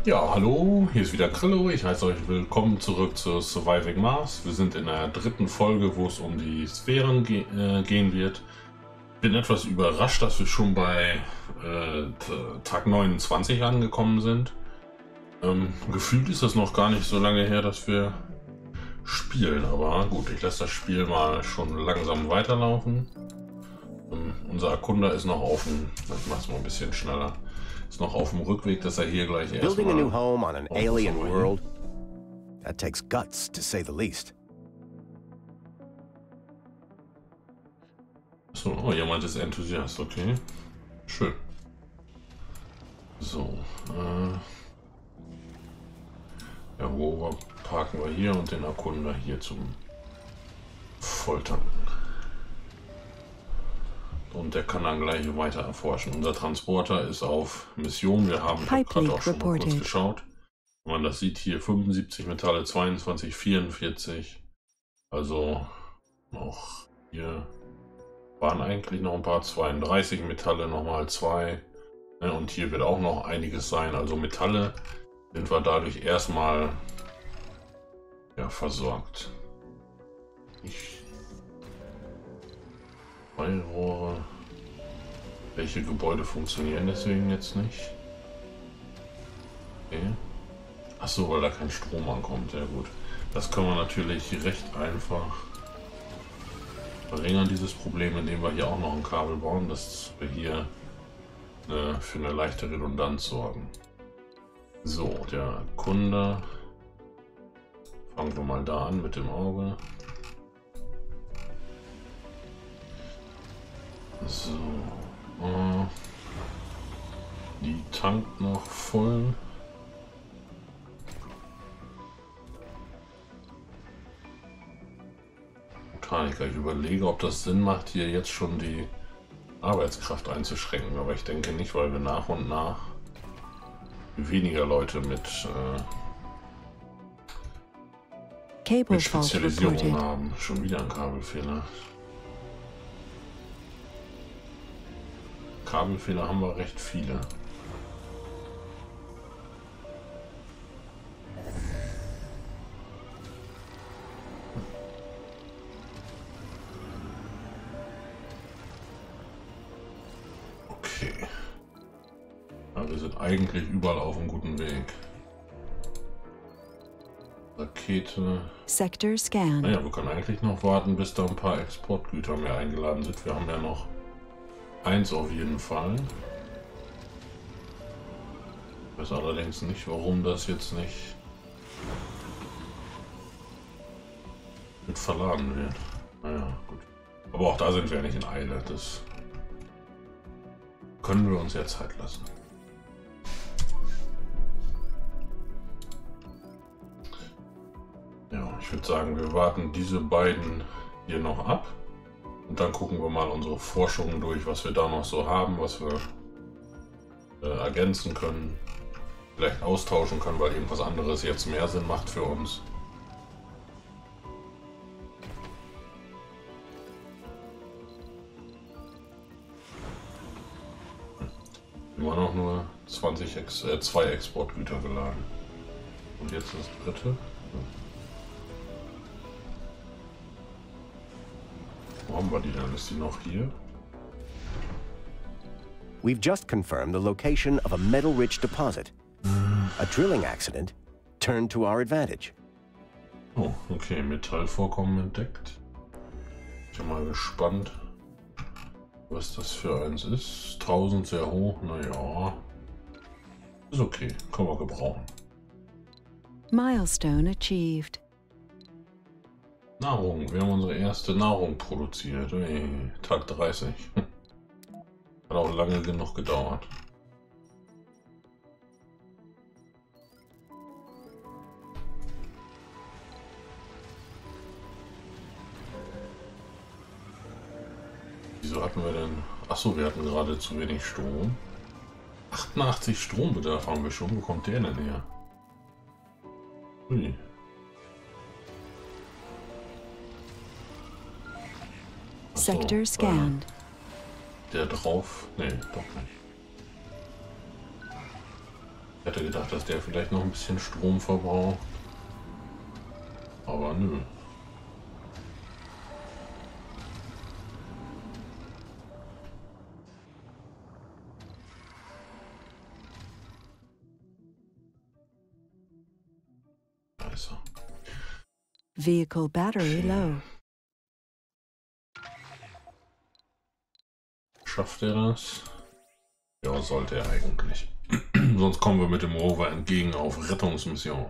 Ja, hallo, hier ist wieder Krillo. Ich heiße euch willkommen zurück zu Surviving Mars. Wir sind in der dritten Folge, wo es um die Sphären gehen wird. Bin etwas überrascht, dass wir schon bei Tag 29 angekommen sind. Gefühlt ist das noch gar nicht so lange her, dass wir spielen, aber gut, ich lasse das Spiel mal schon langsam weiterlaufen. Unser Erkunder ist noch auf dem, ich mach's mal ein bisschen schneller, ist noch auf dem Rückweg, dass er hier gleich erstmal... Building a new home on an alien world, that takes guts, to say the least. So, oh, jemand ist Enthusiast, okay. Schön. So, ja, wo parken wir hier und den Erkunder hier zum Volltanken. Und der kann dann gleich weiter erforschen. Unser Transporter ist auf Mission. Wir haben gerade auch schon mal kurz geschaut. Wenn man das sieht, hier 75 Metalle, 22, 44. Also noch hier waren eigentlich noch ein paar 32 Metalle, nochmal 2. Und hier wird auch noch einiges sein. Also Metalle sind wir dadurch erstmal versorgt. Rohre. Welche Gebäude funktionieren deswegen jetzt nicht? Okay. Achso, weil da kein Strom ankommt. Ja gut. Das können wir natürlich recht einfach verringern, dieses Problem, indem wir hier auch noch ein Kabel bauen, dass wir hier für eine leichte Redundanz sorgen. So, der Kunde. Fangen wir mal da an mit dem Auge. So. Die tankt noch voll. Botaniker, ich überlege, ob das Sinn macht, hier jetzt schon die Arbeitskraft einzuschränken, aber ich denke nicht, weil wir nach und nach weniger Leute mit Spezialisierung haben. Schon wieder ein Kabelfehler. Kabelfehler haben wir recht viele. Okay. Ja, wir sind eigentlich überall auf einem guten Weg. Rakete. Sector Scan. Naja, wir können eigentlich noch warten, bis da ein paar Exportgüter mehr eingeladen sind. Wir haben ja noch 1 auf jeden Fall. Ich weiß allerdings nicht, warum das jetzt nicht mit verladen wird. Naja, gut. Aber auch da sind wir nicht in Eile. Das können wir uns ja Zeit lassen. Ja, ich würde sagen, wir warten diese beiden hier noch ab. Und dann gucken wir mal unsere Forschungen durch, was wir da noch so haben, was wir ergänzen können, vielleicht austauschen können, weil irgendwas anderes jetzt mehr Sinn macht für uns. Immer noch nur 2 Exportgüter geladen. Und jetzt das dritte. Wo haben wir die dann? Ist die noch hier? We've just confirmed the location of a metal-rich deposit. A drilling accident turned to our advantage. Oh, okay. Metallvorkommen entdeckt. Ich bin mal gespannt, was das für eins ist. 1000 sehr hoch. Naja. Ist okay. Können wir gebrauchen. Milestone achieved. Nahrung. Wir haben unsere erste Nahrung produziert. Hey, Tag 30. Hat auch lange genug gedauert. Wieso hatten wir denn... Achso, wir hatten gerade zu wenig Strom. 88 Strombedarf haben wir schon. Wo kommt der denn her? Ui. Sector scanned. Der drauf? Nee, doch nicht. Ich hätte gedacht, dass der vielleicht noch ein bisschen Strom verbraucht. Aber nö. Da ist er. Vehicle battery low. Schafft er das? Ja, sollte er eigentlich. Sonst kommen wir mit dem Rover entgegen auf Rettungsmission.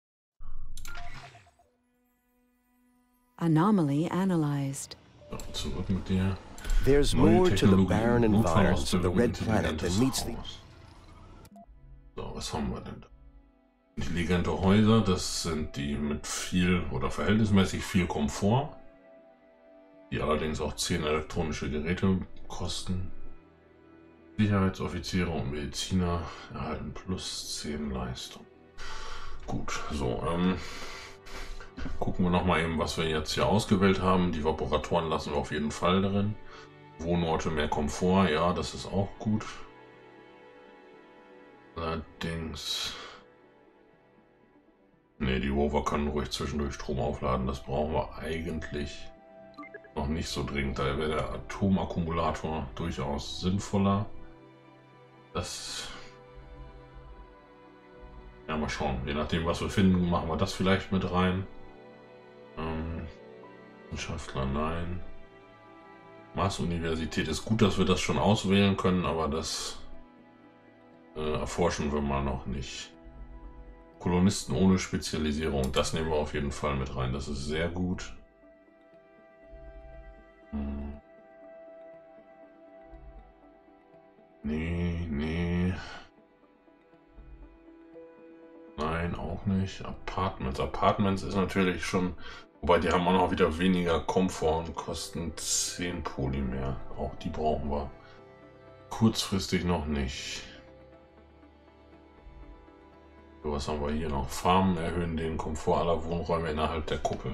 Anomaly analyzed. So, zurück mit dir. There's Neue more to the Technologie, barren environs of the Notfallausbildung, Red Planet than intelligentes meets the... Haus. So, was haben wir denn da? Intelligente Häuser, das sind die mit viel oder verhältnismäßig viel Komfort, die allerdings auch 10 elektronische Geräte kosten. Sicherheitsoffiziere und Mediziner erhalten plus 10 Leistung. Gut, so, gucken wir nochmal eben, was wir jetzt hier ausgewählt haben. Die Vaporatoren lassen wir auf jeden Fall drin. Wohnorte, mehr Komfort, ja, das ist auch gut. Allerdings... Ne, die Rover können ruhig zwischendurch Strom aufladen. Das brauchen wir eigentlich noch nicht so dringend. Da wäre der Atomakkumulator durchaus sinnvoller. Das... Ja, mal schauen. Je nachdem, was wir finden, machen wir das vielleicht mit rein. Wissenschaftler, nein. Mars-Universität ist gut, dass wir das schon auswählen können, aber das erforschen wir mal noch nicht. Kolonisten ohne Spezialisierung, das nehmen wir auf jeden Fall mit rein. Das ist sehr gut. Nee. Nein, auch nicht. Apartments. Apartments ist natürlich schon... Wobei, die haben auch noch wieder weniger Komfort und kosten 10 Poly mehr. Auch die brauchen wir kurzfristig noch nicht. So, was haben wir hier noch? Farmen erhöhen den Komfort aller Wohnräume innerhalb der Kuppel.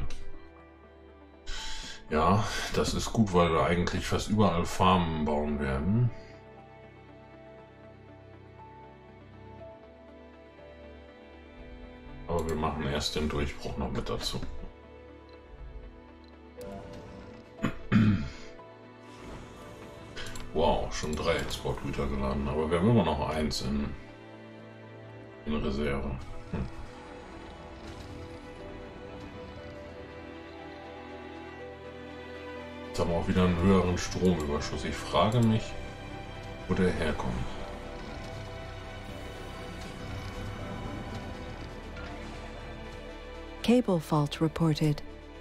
Ja, das ist gut, weil wir eigentlich fast überall Farmen bauen werden. Aber wir machen erst den Durchbruch noch mit dazu. Wow, schon 3 Exportgüter geladen, aber wir haben immer noch 1 in Reserve. Jetzt haben wir auch wieder einen höheren Stromüberschuss. Ich frage mich, wo der herkommt. Cable fault reported.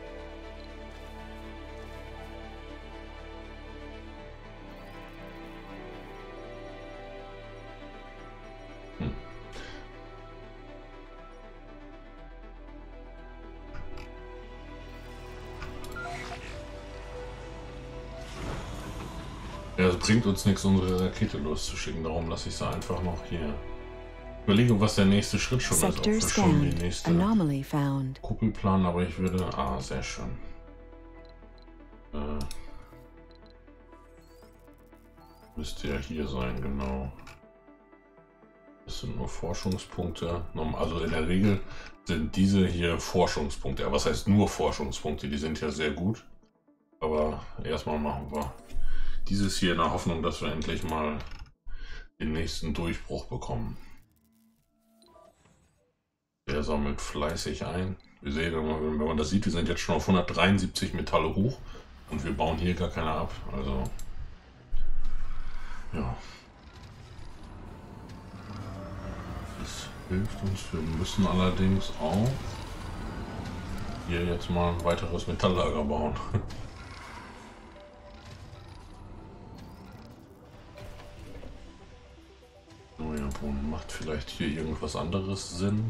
Ja, es bringt uns nichts, unsere Rakete loszuschicken, darum lasse ich sie einfach noch hier. Ich überlege, was der nächste Schritt schon ist, ob Sector wir schon die scanned. nächste Anomaly found. Kuppel planen, aber ich würde... Ah, sehr schön. Müsste ja hier sein, genau. Das sind nur Forschungspunkte. Also in der Regel sind diese hier Forschungspunkte. Ja, was heißt nur Forschungspunkte? Die sind ja sehr gut. Aber erstmal machen wir dieses hier in der Hoffnung, dass wir endlich mal den nächsten Durchbruch bekommen. Der sammelt fleißig ein. Wir sehen, wenn man das sieht, wir sind jetzt schon auf 173 Metalle hoch und wir bauen hier gar keine ab. Also, ja. Das hilft uns. Wir müssen allerdings auch hier jetzt mal ein weiteres Metalllager bauen. Oh ja, macht vielleicht hier irgendwas anderes Sinn?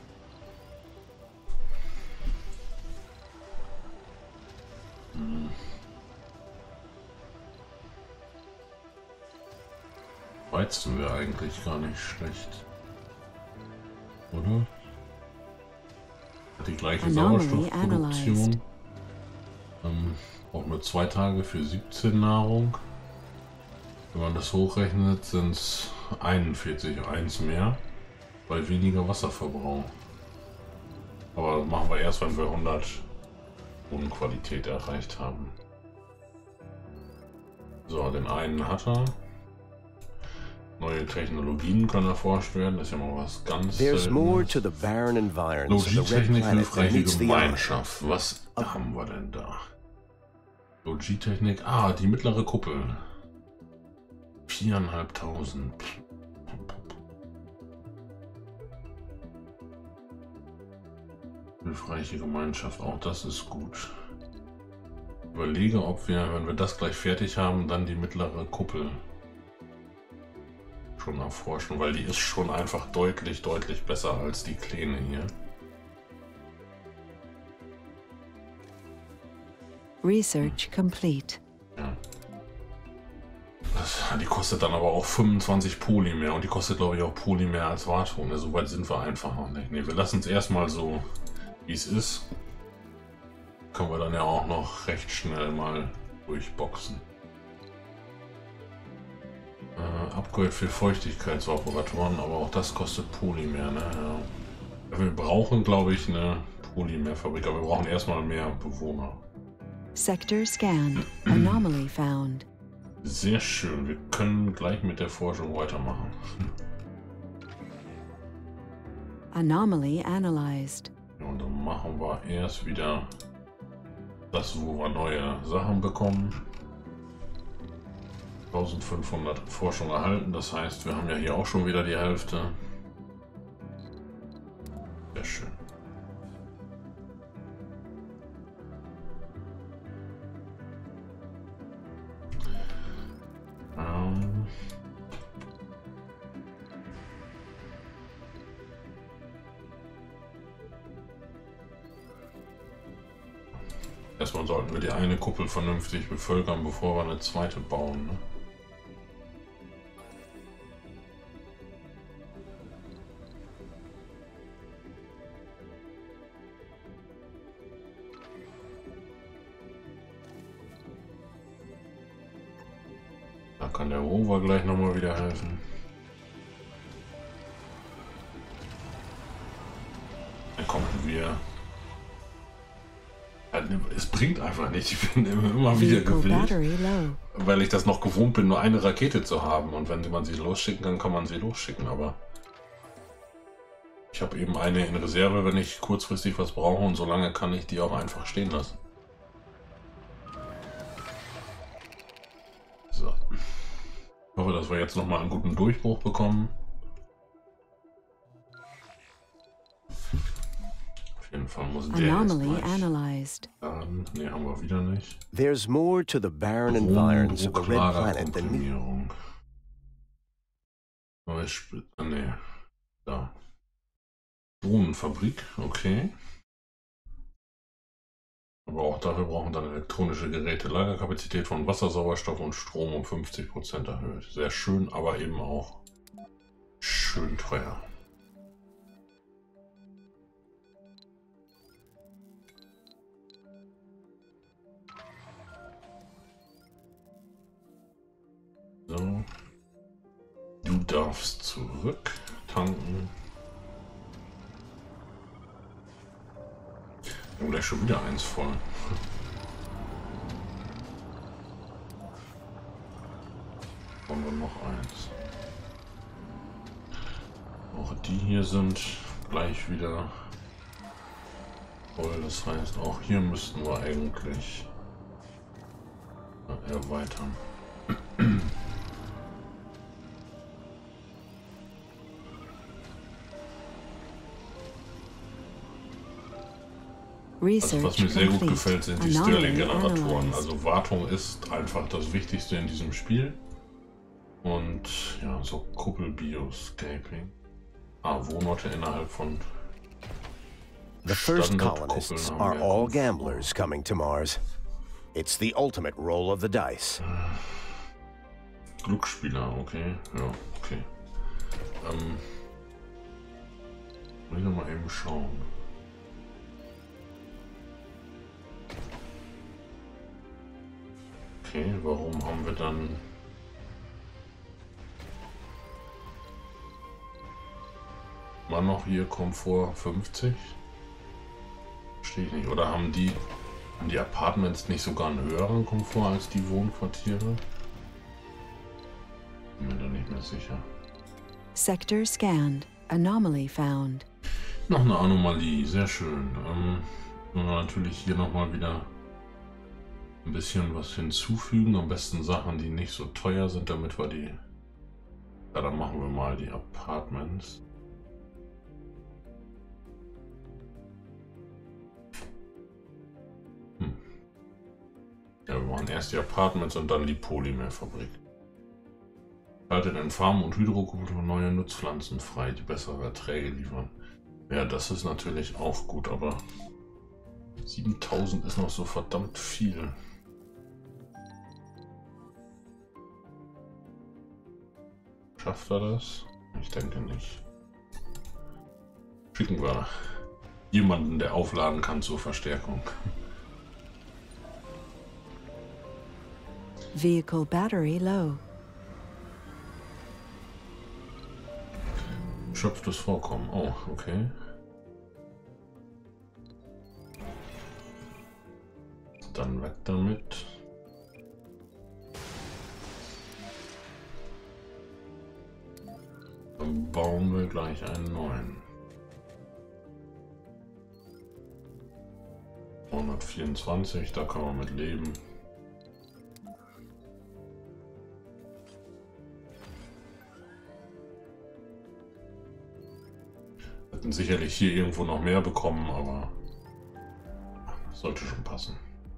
Weizen wäre eigentlich gar nicht schlecht. Oder? Hat die gleiche Sauerstoffproduktion. Braucht nur 2 Tage für 17 Nahrung. Wenn man das hochrechnet, sind es 41, 1 mehr. Bei weniger Wasserverbrauch. Aber das machen wir erst, wenn wir 100 Bodenqualität erreicht haben. So, den einen hat er. Neue Technologien können erforscht werden. Das ist ja mal was ganz There's more Seltenes. to the barren environs of the red Logietechnik, planet than hilfreiche meets the eye. Gemeinschaft. Was haben wir denn da? Logietechnik. Ah, die mittlere Kuppel. 4.500. Hilfreiche Gemeinschaft. Auch das ist gut. Überlege, ob wir, wenn wir das gleich fertig haben, dann die mittlere Kuppel schon erforschen, weil die ist schon einfach deutlich besser als die kleine hier. Research complete. Ja. Die kostet dann aber auch 25 Poly mehr und die kostet, glaube ich, auch Poly mehr als Wartung. Ne, so weit sind wir einfach noch nicht. Ne, wir lassen es erstmal so, wie es ist. Können wir dann ja auch noch recht schnell mal durchboxen. Upgrade für Feuchtigkeitsevaporatoren, aber auch das kostet Polymer, ne? Ja. Wir brauchen, glaube ich, eine Polymerfabrik, aber wir brauchen erstmal mehr Bewohner. Sector scanned. Anomaly found. Sehr schön, wir können gleich mit der Forschung weitermachen. Anomaly analyzed. Und dann machen wir erst wieder das, wo wir neue Sachen bekommen. 1500 Forschung erhalten, das heißt, wir haben ja hier auch schon wieder die Hälfte. Sehr schön. Erstmal sollten wir die eine Kuppel vernünftig bevölkern, bevor wir eine zweite bauen. Ne? Da kann der Rover gleich nochmal wieder helfen. Dann kommen wir. Es bringt einfach nicht. Ich bin immer wieder Vehicle gewillt, battery low. weil ich das noch gewohnt bin, nur eine Rakete zu haben. Und wenn man sie losschicken kann, kann man sie losschicken. Aber ich habe eben eine in Reserve, wenn ich kurzfristig was brauche. Und solange kann ich die auch einfach stehen lassen. So. Ich hoffe, dass wir jetzt nochmal einen guten Durchbruch bekommen. Auf jeden Fall muss der Anomaly jetzt gleich analyzed. laden. Ne, haben wir wieder nicht. There's more to the barren environs of the red planet than meets. Drucklagerkomprimierung. Neue ne, da. Drohnenfabrik, okay. Aber auch dafür brauchen wir dann elektronische Geräte. Lagerkapazität von Wasser, Sauerstoff und Strom um 50% erhöht. Sehr schön, aber eben auch schön teuer. So. Du darfst zurück tanken. Wir haben gleich schon wieder eins voll. Haben wir noch eins. Auch die hier sind gleich wieder voll. Das heißt, auch hier müssten wir eigentlich erweitern. Also was mir sehr gut gefällt, sind die Stirling-Generatoren. Also Wartung ist einfach das Wichtigste in diesem Spiel. Und ja, so Kuppel-Bioscaping. Wohnorte innerhalb von The first Standardkuppeln colonists haben are wir all gefunden. gamblers coming to Mars. It's the ultimate roll of the dice. Glücksspieler, okay. Ja, okay. Will ich noch mal eben schauen. Okay, warum haben wir dann... War noch hier Komfort 50? Verstehe ich nicht. Oder haben die Apartments nicht sogar einen höheren Komfort als die Wohnquartiere? Bin mir da nicht mehr sicher. Sector scanned. Anomaly found. Noch eine Anomalie, sehr schön. Und natürlich hier nochmal wieder ein bisschen was hinzufügen. Am besten Sachen, die nicht so teuer sind, damit wir die... Ja, dann machen wir mal die Apartments. Ja, wir machen erst die Apartments und dann die Polymerfabrik. Schaltet in Farmen und Hydrokultur neue Nutzpflanzen frei, die bessere Erträge liefern. Ja, das ist natürlich auch gut, aber 7000 ist noch so verdammt viel. Schafft er das? Ich denke nicht. Schicken wir jemanden, der aufladen kann zur Verstärkung. Vehicle battery low. Schöpftes Vorkommen. Oh, okay. Dann weg damit. Dann bauen wir gleich einen neuen. 124, da kann man mit leben. Hätten sicherlich hier irgendwo noch mehr bekommen, aber sollte schon passen.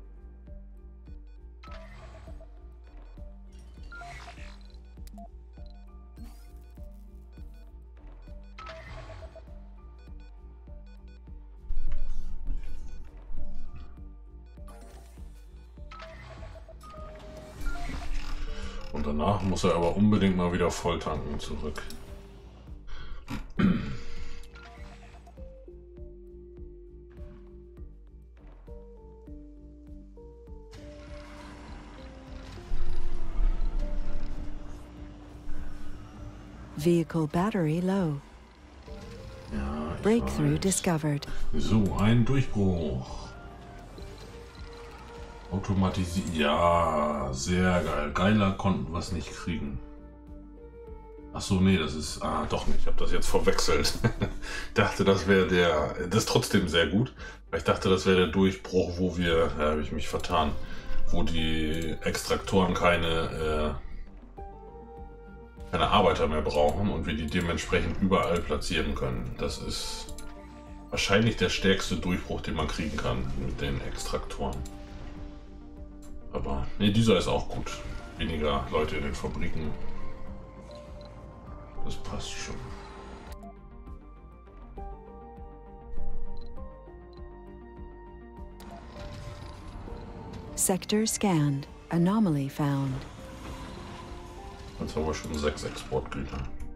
Und danach muss er aber unbedingt mal wieder voll tanken zurück. Vehicle battery low. Ja, Breakthrough discovered. So, ein Durchbruch. Automatisiert. Ja, sehr geil. Geiler konnten wir es nicht kriegen. Achso, nee, das ist... Ah, doch nicht. Ich habe das jetzt verwechselt. Dachte, das wäre der... Das ist trotzdem sehr gut. Ich dachte, das wäre der Durchbruch, wo wir... Ja, habe ich mich vertan. Wo die Extraktoren keine Arbeiter mehr brauchen und wir die dementsprechend überall platzieren können. Das ist wahrscheinlich der stärkste Durchbruch, den man kriegen kann mit den Extraktoren. Aber nee, dieser ist auch gut. Weniger Leute in den Fabriken. Das passt schon. Sector scanned. Anomaly found. Jetzt haben wir schon 6 Exportgüter.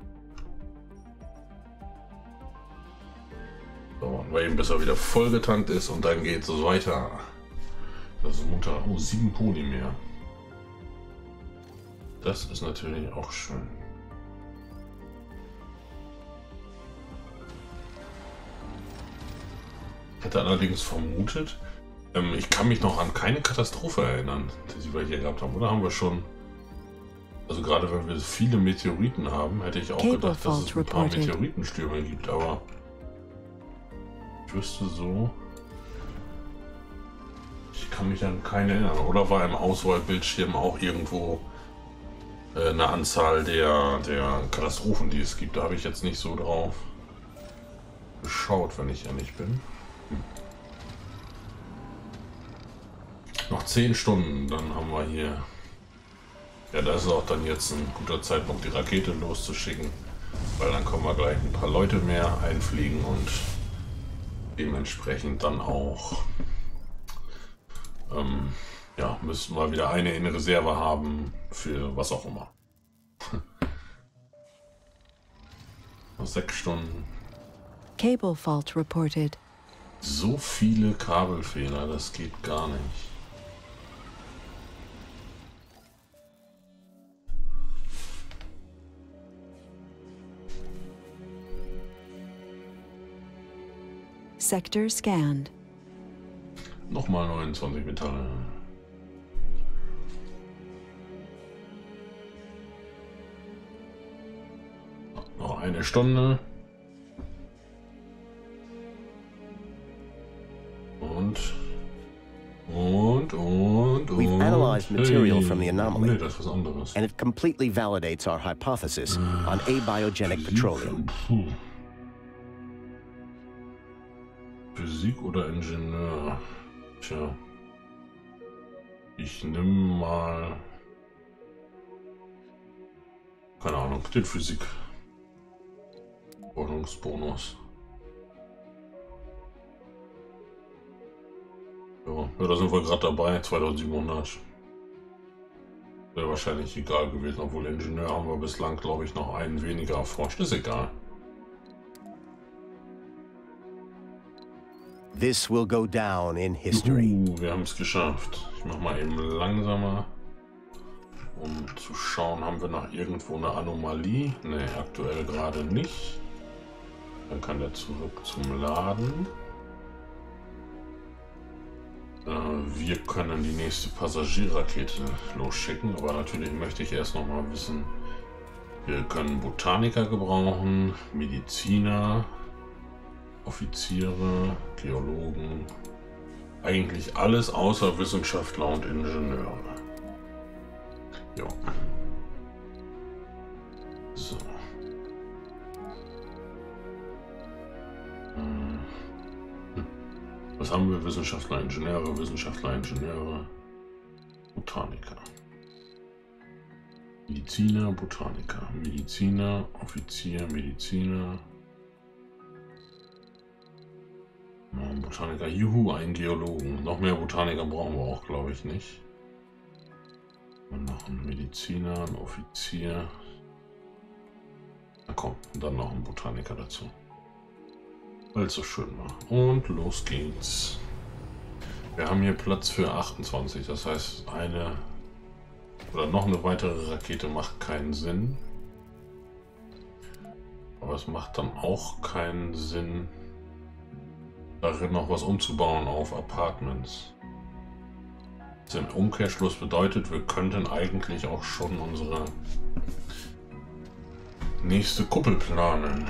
So, warten wir eben, bis er wieder vollgetankt ist und dann geht es weiter. Das ist munter. Oh, 7 Polymer. Das ist natürlich auch schön. Ich hätte allerdings vermutet, ich kann mich noch an keine Katastrophe erinnern, die wir hier gehabt haben. Oder haben wir schon? Also gerade wenn wir viele Meteoriten haben, hätte ich auch gedacht, dass es ein paar Meteoritenstürme gibt, aber ich wüsste so... Ich kann mich an keine erinnern. Oder war im Auswahlbildschirm auch irgendwo eine Anzahl der Katastrophen, die es gibt? Da habe ich jetzt nicht so drauf geschaut, wenn ich ehrlich bin. Noch 10 Stunden, dann haben wir hier... Ja, das ist auch dann jetzt ein guter Zeitpunkt, die Rakete loszuschicken, weil dann können wir gleich ein paar Leute mehr einfliegen und dementsprechend dann auch ja, müssen wir wieder eine in Reserve haben für was auch immer. Noch 6 Stunden. Cable fault reported. So viele Kabelfehler, das geht gar nicht. Sector scanned. Nochmal 29 Metalle. Noch eine Stunde. We've analyzed material from the Nee, anomaly, das ist was anderes. and it completely validates our hypothesis on abiogenic petroleum. Physik oder Ingenieur? Tja. Ich nehme mal... Keine Ahnung, den Physik. Ordnungsbonus. Ja, da sind wir gerade dabei, 2700. Wäre wahrscheinlich egal gewesen, obwohl Ingenieur haben wir bislang, glaube ich, noch einen weniger erforscht. Ist egal. This will go down in history. Wir haben es geschafft. Ich mache mal eben langsamer, um zu schauen, haben wir noch irgendwo eine Anomalie? Ne, aktuell gerade nicht. Dann kann der zurück zum Laden. Wir können die nächste Passagierrakete losschicken, aber natürlich möchte ich erst noch mal wissen, wir können Botaniker gebrauchen, Mediziner, Offiziere, Geologen, eigentlich alles außer Wissenschaftler und Ingenieure. Ja. So. Was haben wir? Wissenschaftler, Ingenieure, Botaniker. Mediziner, Botaniker, Mediziner, Offizier, Mediziner. Botaniker, juhu, einen Geologen. Noch mehr Botaniker brauchen wir auch, glaube ich, nicht. Und noch ein Mediziner, ein Offizier. Na komm, und dann noch ein Botaniker dazu. Weil es so schön war. Und los geht's. Wir haben hier Platz für 28. Das heißt, eine oder noch eine weitere Rakete macht keinen Sinn. Aber es macht dann auch keinen Sinn, darin noch was umzubauen auf Apartments. Das im Umkehrschluss bedeutet, wir könnten eigentlich auch schon unsere nächste Kuppel planen.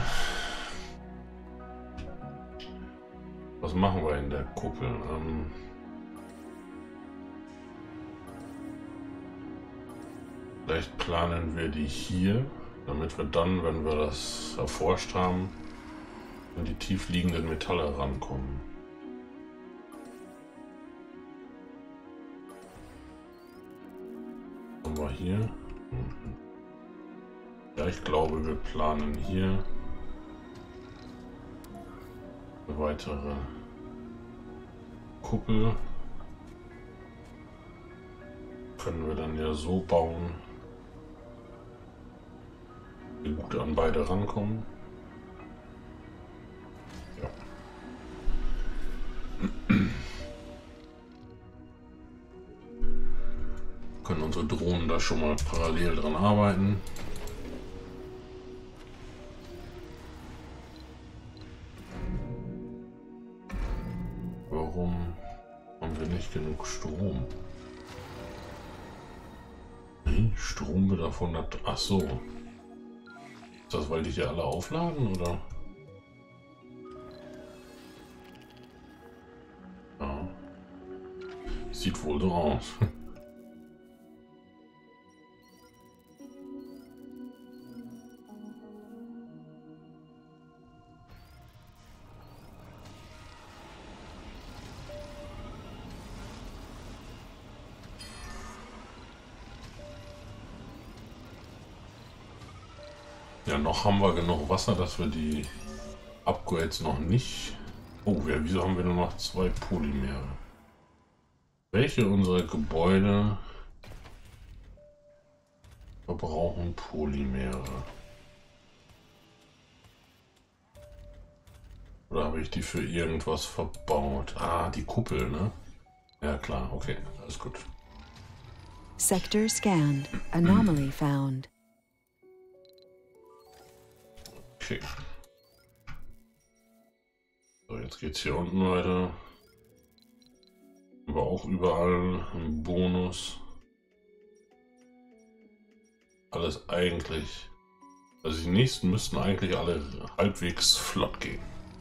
Was machen wir in der Kuppel? Vielleicht planen wir die hier, damit wir dann, wenn wir das erforscht haben, an die tief liegenden Metalle rankommen. Haben wir hier? Ja, ich glaube, wir planen hier eine weitere Kuppel. Können wir dann ja so bauen, wie wir gut an beide rankommen. Ja. Können unsere Drohnen da schon mal parallel dran arbeiten. Warum haben wir nicht genug Strom? Strombedarf 100. Ach so. Ist das, weil die hier alle aufladen, oder? Ja. Sieht wohl so aus. Ja, noch haben wir genug Wasser, dass wir die Upgrades noch nicht... Oh, wieso haben wir nur noch 2 Polymere? Welche unserer Gebäude verbrauchen Polymere? Oder habe ich die für irgendwas verbaut? Ah, die Kuppel, ne? Ja klar, okay, alles gut. Sector scanned. Anomaly found. Okay. So, So, jetzt geht's hier unten weiter. Aber auch überall ein Bonus. Alles eigentlich. Also die nächsten müssten eigentlich alle halbwegs flott gehen.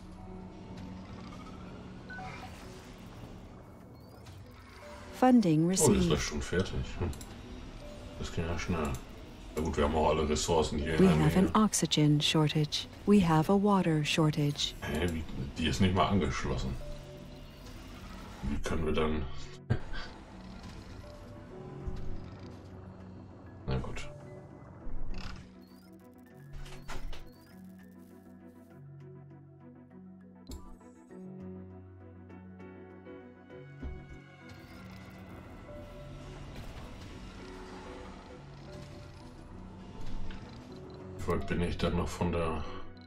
Funding Oh, das ist received. doch schon fertig. Das ging ja schnell. Na gut, wir haben auch alle Ressourcen hier We in der have an Nähe. oxygen shortage. We have a water shortage. Hä, die ist nicht mal angeschlossen. Wie können wir dann... Na gut. Wie weit bin ich dann noch von der...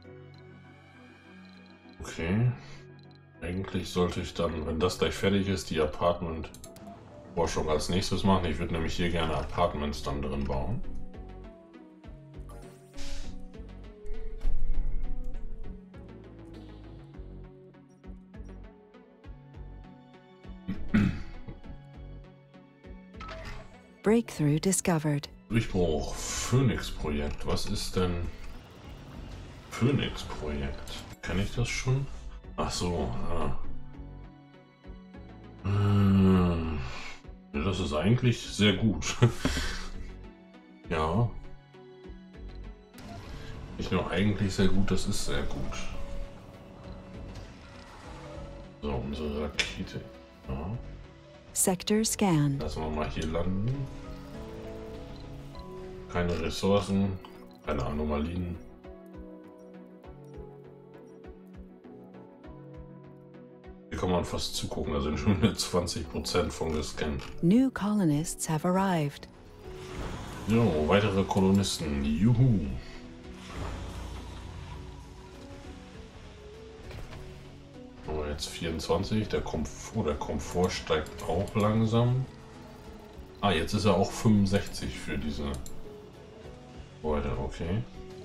Okay. Eigentlich sollte ich dann, wenn das gleich fertig ist, die Apartment-Forschung als nächstes machen. Ich würde nämlich hier gerne Apartments dann drin bauen. Breakthrough discovered. Durchbruch, Phoenix-Projekt. Was ist denn Phoenix-Projekt? Kenne ich das schon? Ach so, ja, das ist eigentlich sehr gut. Ja. Nicht nur eigentlich sehr gut, das ist sehr gut. So, unsere Rakete. Ja. Sector scanned. Lassen wir mal hier landen. Keine Ressourcen, keine Anomalien. Hier kann man fast zugucken, da sind schon 20% von gescannt. New colonists have arrived. Jo, weitere Kolonisten. Juhu. Aber jetzt 24, der Komfort steigt auch langsam. Ah, jetzt ist er auch 65 für diese Leute, okay.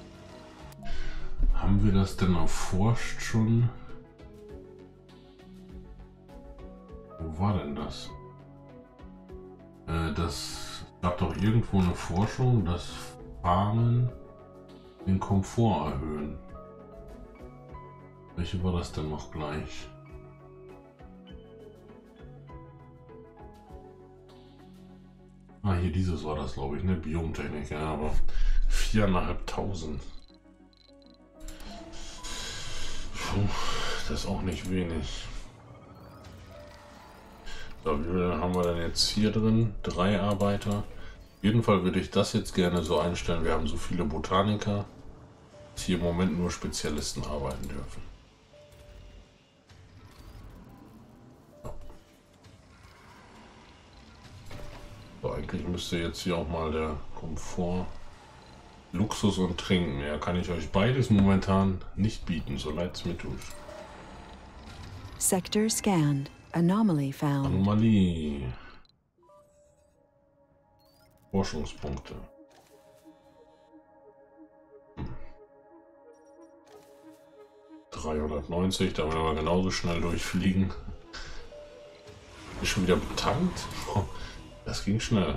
Haben wir das denn erforscht schon? Wo war denn das? Das gab doch irgendwo eine Forschung, dass Farmen den Komfort erhöhen. Welche war das denn noch gleich? Ah, hier dieses war das, glaube ich, ne? Biomtechnik, ja, aber 4.500. Puh, das ist auch nicht wenig. So, wie viel haben wir denn jetzt hier drin? 3 Arbeiter. Auf jeden Fall würde ich das jetzt gerne so einstellen. Wir haben so viele Botaniker, dass hier im Moment nur Spezialisten arbeiten dürfen. So, eigentlich müsste jetzt hier auch mal der Komfort, Luxus und Trinken. Ja, kann ich euch beides momentan nicht bieten, so leid es mir tut. Sector scanned. Anomaly found. Anomalie. Forschungspunkte. 390, da werden wir genauso schnell durchfliegen. Ist schon wieder betankt? Das ging schnell.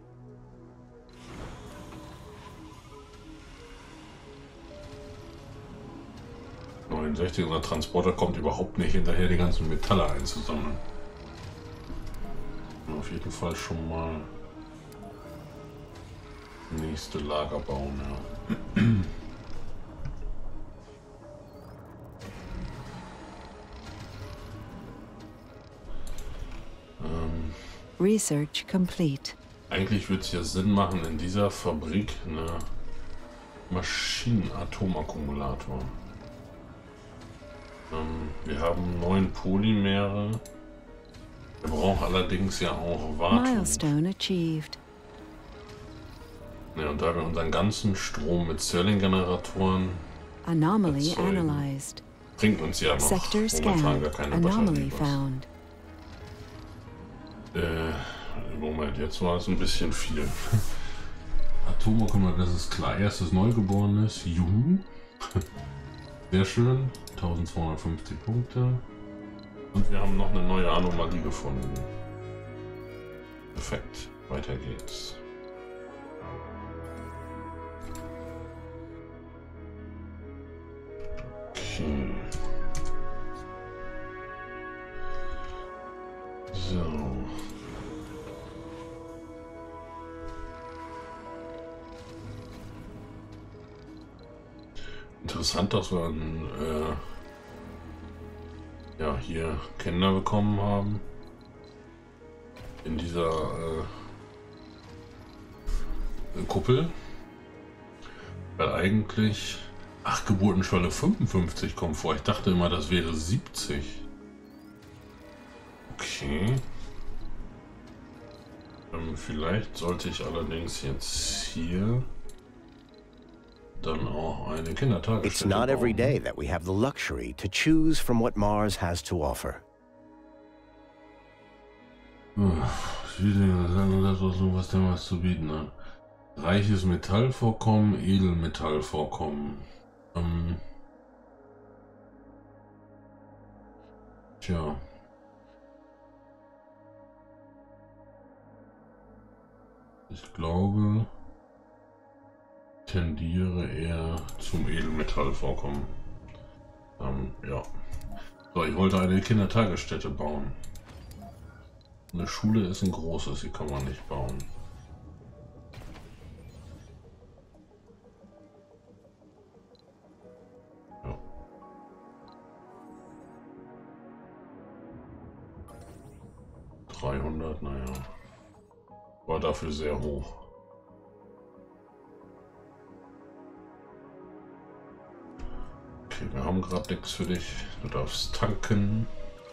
Unser Transporter kommt überhaupt nicht hinterher, die ganzen Metalle einzusammeln. Auf jeden Fall schon mal nächste Lager bauen, ja. Research complete. Eigentlich würde es ja Sinn machen, in dieser Fabrik eine Maschinen-Atomakkumulator. Wir haben 9 Polymere. Wir brauchen allerdings ja auch Wartung. Milestone achieved. Ja, und da wir unseren ganzen Strom mit Stirling-Generatoren Anomaly erzeugen, analyzed. bringt uns ja noch Sector momentan gar scanned. keine Anomaly Batterie was. found. Moment, jetzt war es ein bisschen viel. Atomakkumulator, das ist klar. Erstes Neugeborenes. Juhu. Sehr schön. 1250 Punkte. Und wir haben noch eine neue Anomalie gefunden. Perfekt. Weiter geht's. Okay. So. Interessant, dass wir ja, hier Kinder bekommen haben. In dieser Kuppel. Weil eigentlich... Ach, Geburtenschwelle 55 kommt vor. Ich dachte immer, das wäre 70. Okay. Vielleicht sollte ich allerdings jetzt hier dann auch eine Kindertagesstätte It's not every bauen. day that we have the luxury to choose from what Mars has to offer. Das was der was zu bieten hat. Reiches Metallvorkommen, Edelmetallvorkommen. Tja. Ich glaube, tendiere eher zum Edelmetallvorkommen. Ja. So, ich wollte eine Kindertagesstätte bauen. Eine Schule ist ein großes, die kann man nicht bauen. Ja. $300, naja. War dafür sehr hoch. Okay, wir haben gerade nichts für dich. Du darfst tanken.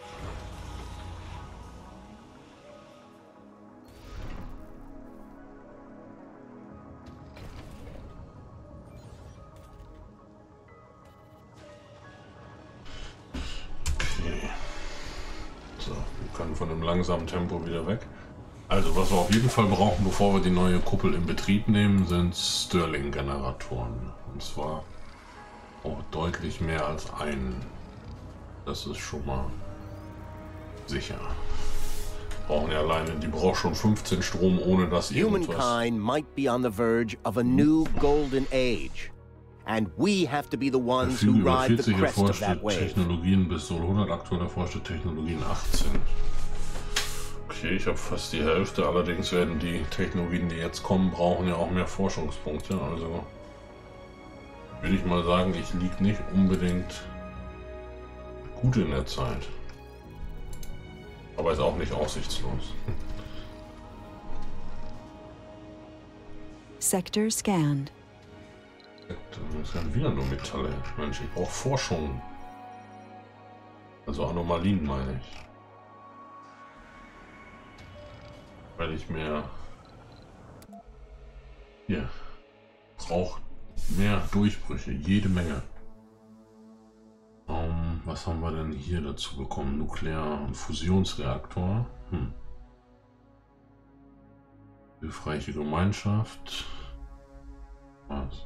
Okay. So, wir können von dem langsamen Tempo wieder weg. Also, was wir auf jeden Fall brauchen, bevor wir die neue Kuppel in Betrieb nehmen, sind Stirling-Generatoren. Und zwar auch deutlich mehr als einen. Das ist schon mal sicher. Brauchen ja alleine, die braucht schon 15 Strom, ohne dass irgendwas... Humankind might be on the verge of a new golden age. And we have to be the ones who Verfügen über ride the 40 crest of erforschte that wave. Technologien bis Sol 100, aktuell erforschte Technologien 18. Okay, ich habe fast die Hälfte, allerdings werden die Technologien, die jetzt kommen, brauchen ja auch mehr Forschungspunkte, also würde ich mal sagen, ich liege nicht unbedingt gut in der Zeit. Aber ist auch nicht aussichtslos. Sector scanned. Das sind wieder nur Metalle. Mensch, ich brauche Forschung. Also Anomalien meine ich. Weil ich mehr... Hier. Brauche mehr Durchbrüche. Jede Menge. Was haben wir denn hier dazu bekommen? Nuklear- und Fusionsreaktor. Hilfreiche Gemeinschaft. Was?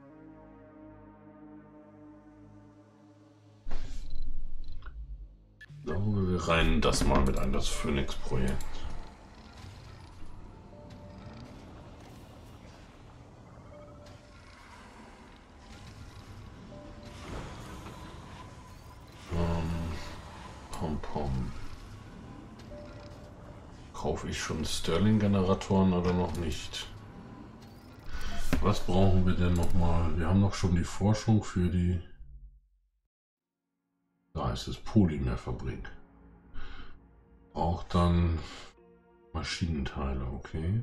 Ich glaube, wir reihen das mal mit ein, das Phoenix-Projekt. Pom. Kaufe ich schon Stirling-Generatoren oder noch nicht? Was brauchen wir denn nochmal? Wir haben doch schon die Forschung für die... Da ist es Polymerfabrik. Braucht dann Maschinenteile, okay.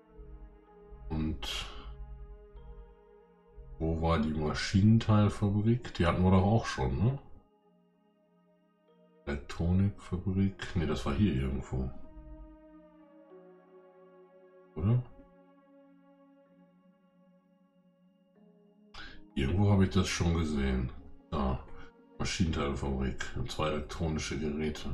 Und wo war die Maschinenteilfabrik? Die hatten wir doch auch schon, ne? Elektronikfabrik. Ne, das war hier irgendwo. Oder? Irgendwo habe ich das schon gesehen. Da. Maschinenteilfabrik. 2 elektronische Geräte.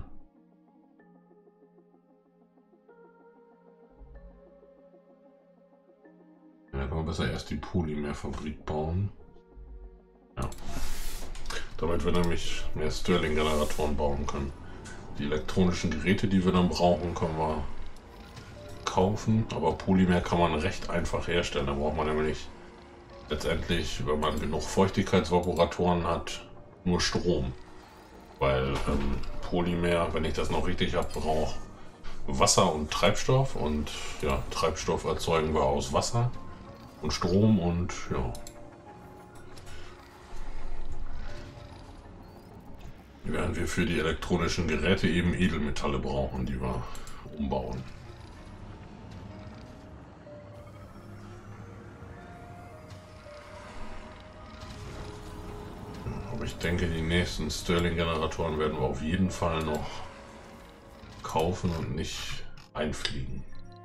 Ja, da kann man besser erst die Polymerfabrik bauen. Ja. damit wir nämlich mehr Stirling-Generatoren bauen können. Die elektronischen Geräte, die wir dann brauchen, können wir kaufen, aber Polymer kann man recht einfach herstellen. Da braucht man nämlich letztendlich, wenn man genug Feuchtigkeitsvaporatoren hat, nur Strom. Weil Polymer, wenn ich das noch richtig habe, braucht Wasser und Treibstoff, und ja, Treibstoff erzeugen wir aus Wasser und Strom, und ja. Während wir für die elektronischen Geräte eben Edelmetalle brauchen, die wir umbauen. Aber ich denke, die nächsten Stirling-Generatoren werden wir auf jeden Fall noch kaufen und nicht einfliegen.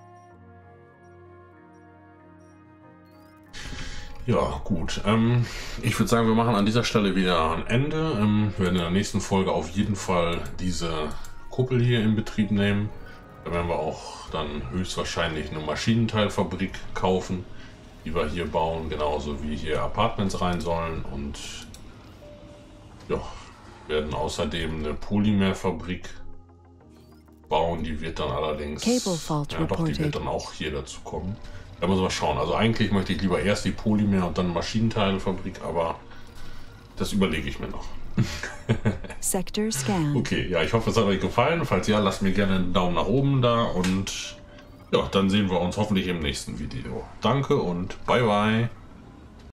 Ja, gut. Ich würde sagen, wir machen an dieser Stelle wieder ein Ende. Wir werden in der nächsten Folge auf jeden Fall diese Kuppel hier in Betrieb nehmen. Da werden wir auch dann höchstwahrscheinlich eine Maschinenteilfabrik kaufen, die wir hier bauen, genauso wie hier Apartments rein sollen. Und ja, werden außerdem eine Polymerfabrik bauen. Die wird dann allerdings, die wird dann auch hier dazu kommen. Da muss man schauen. Also eigentlich möchte ich lieber erst die Polymer und dann Maschinenteilfabrik, aber das überlege ich mir noch. Sector scan. Okay, ja, ich hoffe, es hat euch gefallen. Falls ja, lasst mir gerne einen Daumen nach oben da, und ja, dann sehen wir uns hoffentlich im nächsten Video. Danke und bye bye.